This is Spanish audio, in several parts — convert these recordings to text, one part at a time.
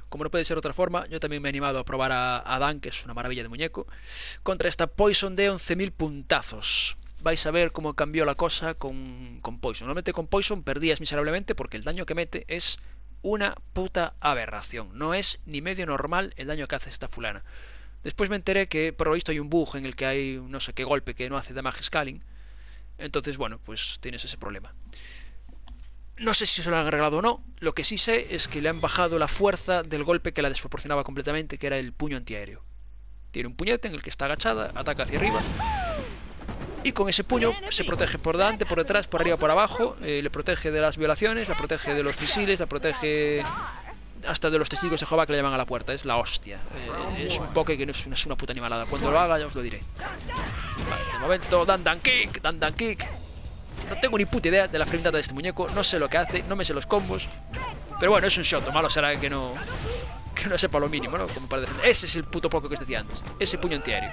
como no puede ser de otra forma, yo también me he animado a probar a Dan, que es una maravilla de muñeco, contra esta Poison de 11.000 puntazos. Vais a ver cómo cambió la cosa con Poison. Normalmente con Poison perdías miserablemente porque el daño que mete es una puta aberración. No es ni medio normal el daño que hace esta fulana. Después me enteré que por lo visto hay un bug en el que hay no sé qué golpe que no hace damage scaling. Entonces, bueno, pues tienes ese problema. No sé si se lo han arreglado o no. Lo que sí sé es que le han bajado la fuerza del golpe que la desproporcionaba completamente, que era el puño antiaéreo. Tiene un puñete en el que está agachada, ataca hacia arriba. Y con ese puño se protege por delante, por detrás, por arriba, por abajo. Le protege de las violaciones, la protege de los misiles, la protege hasta de los testigos de Jehová que le llaman a la puerta. Es la hostia. Es un poke que no es una puta animalada. Cuando lo haga ya os lo diré. Vale, de momento, Dan Kick, Dan Kick. No tengo ni puta idea de la frame data de este muñeco. No sé lo que hace, no me sé los combos. Pero bueno, es un shot. Malo será que no sepa lo mínimo, ¿no? Como para defender. Ese es el puto poke que os decía antes. Ese puño antiaéreo.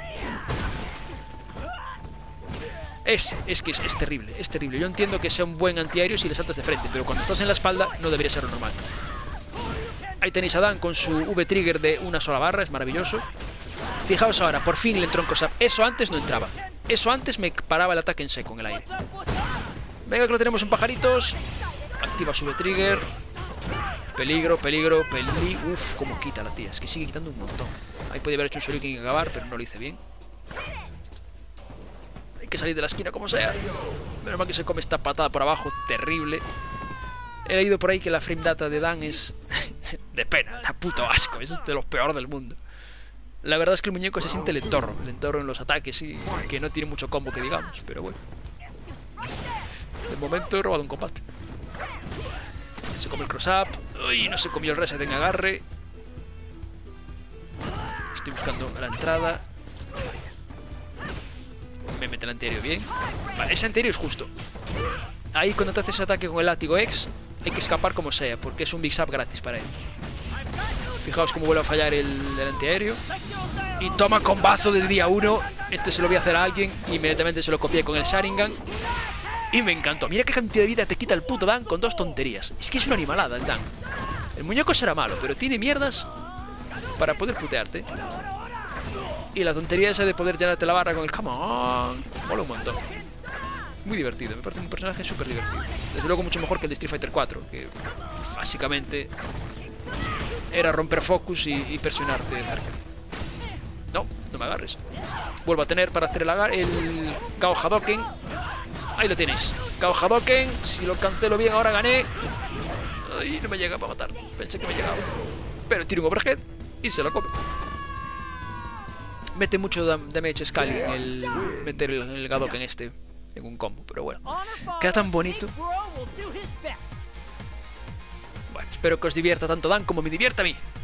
Es que es terrible, es terrible. Yo entiendo que sea un buen antiaéreo si le saltas de frente, pero cuando estás en la espalda no debería ser lo normal. Ahí tenéis a Dan con su V-Trigger de una sola barra, es maravilloso. Fijaos ahora, por fin le entró en cross-up. Eso antes no entraba. Eso antes me paraba el ataque en seco en el aire. Venga que lo tenemos en pajaritos. Activa su V-Trigger. Peligro, peligro, peligro. Uf, cómo quita la tía, es que sigue quitando un montón. Ahí podía haber hecho un shuriken y acabar, pero no lo hice bien. Hay que salir de la esquina como sea. Menos mal que se come esta patada por abajo, terrible. He leído por ahí que la frame data de Dan es de pena, da puto asco, es de lo peor del mundo. La verdad es que el muñeco se siente lentorro en los ataques y que no tiene mucho combo que digamos, pero bueno. De momento he robado un combate. Se come el cross-up. Uy, no se comió el reset en agarre. Estoy buscando la entrada. Me mete el antiaéreo bien. Vale, ese antiaéreo es justo. Ahí cuando te haces ese ataque con el látigo X, hay que escapar como sea, porque es un big sub gratis para él. Fijaos cómo vuelve a fallar el antiaéreo. Y toma combazo del día 1. Este se lo voy a hacer a alguien. Inmediatamente se lo copié con el Sharingan. Y me encantó. Mira qué cantidad de vida te quita el puto Dan con dos tonterías. Es que es una animalada el Dan. El muñeco será malo, pero tiene mierdas para poder putearte. Y la tontería esa de poder llenarte la barra con el come on. Mola un montón. Muy divertido, me parece un personaje súper divertido. Desde luego mucho mejor que el de Street Fighter 4, que básicamente era romper focus y presionarte de cerca. No, no me agarres. Vuelvo a tener para hacer el Kao Hadoken. Ahí lo tenéis. Kao Hadoken, si lo cancelo bien ahora gané. Ay, no me llega para matar. Pensé que me llegaba. Pero tiro un overhead y se lo come. Mete mucho damage scaling el meter el Hadoken este en un combo, pero bueno. Queda tan bonito. Bueno, espero que os divierta tanto Dan como me divierta a mí.